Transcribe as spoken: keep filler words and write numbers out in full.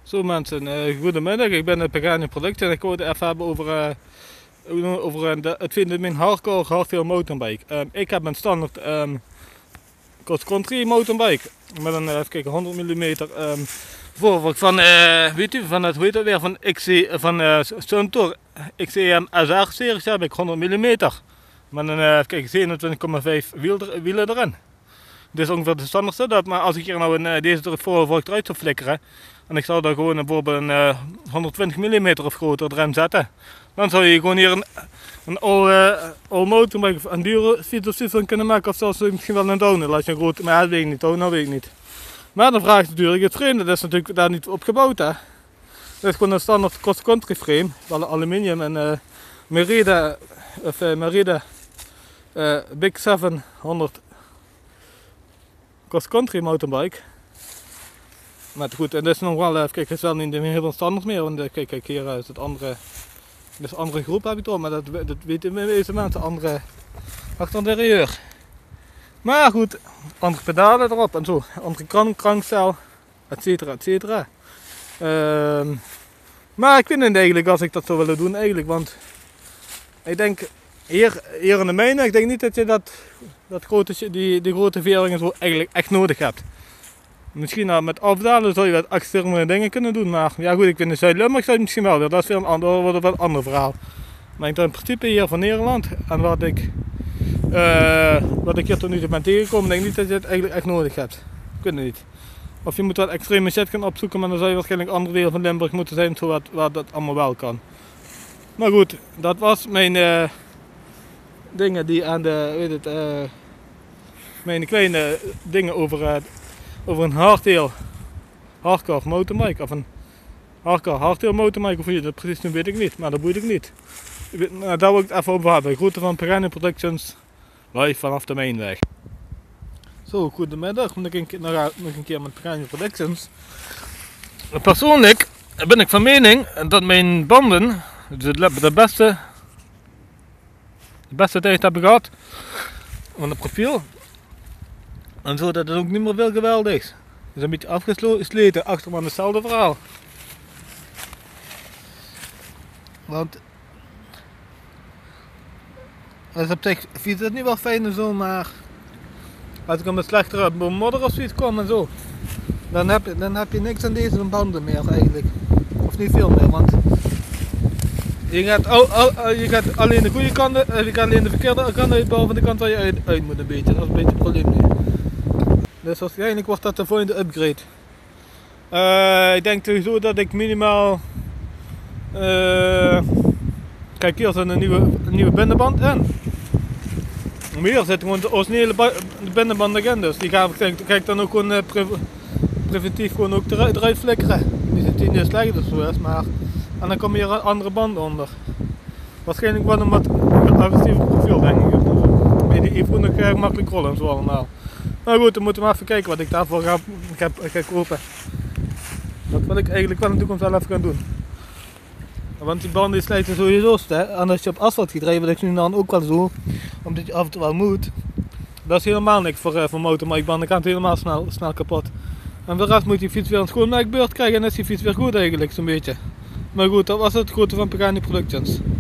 Zo mensen, uh, goedemiddag, ik ben de Pagani Producten en ik wilde het even hebben over, uh, over uh, de, het vinden mijn hardcore hardtail mountainbike. Um, ik heb een standaard um, cross-country mountainbike met een, uh, even kijken, honderd millimeter um, voorwerk van, uh, weet u, van het, hoe heet het weer, van, X C, van uh, Suntour X C M S R series heb ik honderd millimeter. Met een uh, zevenentwintig komma vijf wielen erin. Dit is ongeveer de standaardste, dat, maar als ik hier nou een, deze voorwerk eruit zou flikkeren en ik zou daar gewoon bijvoorbeeld een uh, honderdtwintig millimeter of groter erin zetten, dan zou je gewoon hier een, een all, uh, all mountainbike, een dure fiets of zoiets van kunnen maken, of zelfs misschien wel een downhill als je een grote, maar dat weet ik niet, oh, dat weet ik niet. Maar dan vraag je natuurlijk het frame, dat is natuurlijk daar niet op gebouwd hè. Dat is gewoon een standaard cross-country frame, wel aluminium en uh, Merida, of uh, Merida uh, Big zevenhonderd cross-country mountainbike. Maar goed, en dat is nog wel, kijk, het is wel niet heel standaard meer, want kijk, kijk hier is het andere, dus andere groep heb ik toch, maar dat, dat weten de meeste mensen, andere achter de interieur. Maar goed, andere pedalen erop en zo, andere krank, krankcel, etcetera, etcetera. Uh, maar ik vind het eigenlijk als ik dat zou willen doen eigenlijk, want ik denk hier, hier in de mijnen, ik denk niet dat je dat, dat grote, die, die grote veringen zo eigenlijk echt nodig hebt. Misschien nou, met afdalen zou je wat extreme dingen kunnen doen, maar ja goed, ik vind de Zuid-Limburg zou misschien wel weer, dat is weer een ander, wordt een ander verhaal. Maar ik denk in principe hier van Nederland en wat ik, uh, wat ik hier tot nu toe ben tegengekomen, denk ik niet dat je het eigenlijk echt nodig hebt. Ik weet het niet. Of je moet wat extreme shit gaan opzoeken, maar dan zou je waarschijnlijk andere delen van Limburg moeten zijn, zodat waar dat allemaal wel kan. Maar goed, dat was mijn uh, dingen die aan de, weet het, uh, mijn kleine dingen over, uh, over een hardtail hardcore mountainbike, of een hardcore hardtail mountainbike, of hoe je dat precies noemt, weet ik niet, maar dat boeit ik niet. Nou, daar wil ik het even over hebben. Groeten van Pagani Productions, live vanaf de Mijnweg. Zo, goedemiddag, nog een, keer, nog een keer met Pagani Productions. Persoonlijk ben ik van mening dat mijn banden de beste, de beste tijd hebben gehad van het profiel. En zo dat het ook niet meer veel geweldig is. Het is een beetje afgesleten, achter maar hetzelfde verhaal. Want dus op zich fiets het niet wel fijn en zo, maar als ik op een slechtere modder of zoiets kom en zo, dan heb, je, dan heb je niks aan deze banden meer eigenlijk. Of niet veel meer, want je gaat, al, al, je gaat alleen de goede kant, je gaat alleen de verkeerde kant uit, behalve de kant waar je uit, uit moet een beetje. Dat is een beetje het probleem nu. Dus waarschijnlijk wordt dat de volgende upgrade. Uh, ik denk sowieso dat ik minimaal, uh, kijk hier zit een nieuwe, een nieuwe binnenband in. Maar hier zit gewoon de originele binnenband erin, dus die ga ik, ga ik dan ook gewoon uh, pre preventief gewoon ook eruit, eruit flikkeren. Die zit niet slecht of zo is, maar en dan komen hier andere banden onder. Waarschijnlijk wordt een wat agressiever profiel denk ik. Die, die voelt nog erg makkelijk rollen en zo allemaal. Nou goed, dan moeten we even kijken wat ik daarvoor ga, ga, ga kopen. Dat wil ik eigenlijk wel in de toekomst wel even gaan doen. Want die banden slijten sowieso hè? En als je op asfalt gaat rijden, wat ik nu dan ook wel zo, omdat je af en toe wel moet, dat is helemaal niks voor, uh, voor motorbikebanden, dan gaat het helemaal snel, snel kapot. En voor de rest moet je fiets weer een schoonmaakbeurt krijgen en dan is die fiets weer goed eigenlijk zo'n beetje. Maar goed, dat was het grote van Pagani Productions.